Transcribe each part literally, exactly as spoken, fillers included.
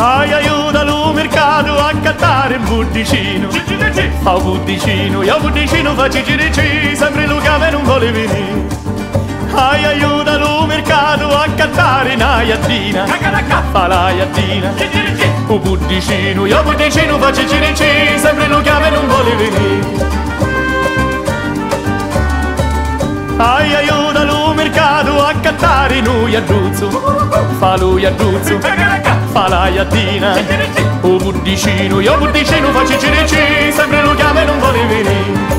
Ai aiuta lo mercato a cattare un budicino. A un budicino, io budicino faccio girici, sempre lo cave non vuole venire. Ai aiuta lo mercato a cattare una iattina. Fa la iattina. Un budicino, io budicino faccio girici, sempre lo cave non vuole venire. Ai aiuta lo mercato a cattare noi Abruzzo. Fa lui Abruzzo, fa la iattina. O budicino, io budicino faccio girici, sempre lo chiama e non vuole venire.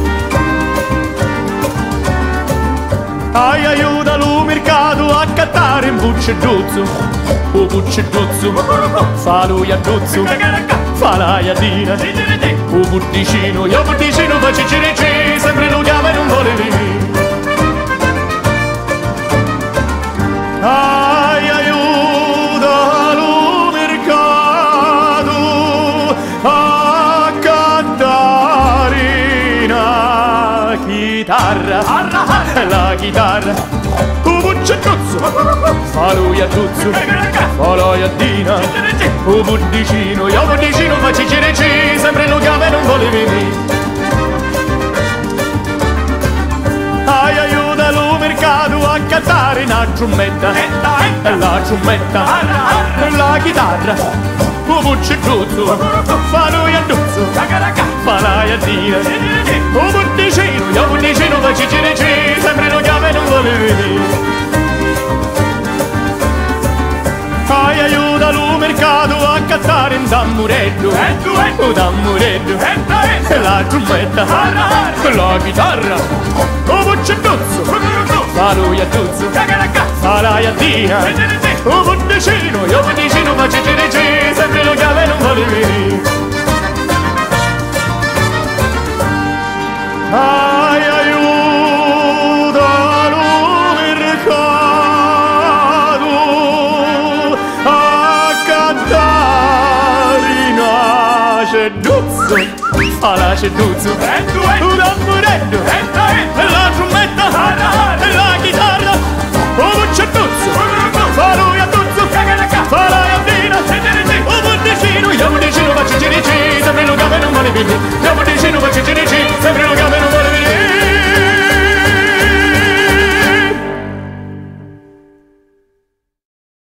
Ai aiuta lo mercato a cattare un bucceduzzo. O bucceduzzo, fa lui Abruzzo, fa la iattina. O budicino, io budicino faccio girici, sempre lo chiama e non vuole venire. Ai aiuta lo mercato a cattare una chitarra. La chitarra, un buccetuzzo, fa lui Abruzzo, fa la iattina. Un budicino, io budicino faccio girici, sempre lo chiama e non vuole venire. Ai aiuta lo mercato a cattare una ciummetta. La ciummetta, la chitarra, un buccetuzzo, fa lui Abruzzo, fa la iattina. Un budicino, io budicino faccio girici, sempre lo chiama e non vuole venire. Ai aiuta lo mercato a cattare un tamburetto. Un tamburetto, la ciummetta, la chitarra, un buccetuzzo, fa lui Abruzzo, fa la iattina. Un budicino, io budicino faccio girici, sempre lo chiama e non vuole venire. Ai aiuta lo mercato a cattare una ceduzzo. Fa la ceduzzo, un tamburetto, la ciummetta, la chitarra, un buccetuzzo, fa lui Abruzzo, fa la iattina. Un budicino, io budicino faccio girici, sempre lo cave non vuole venire.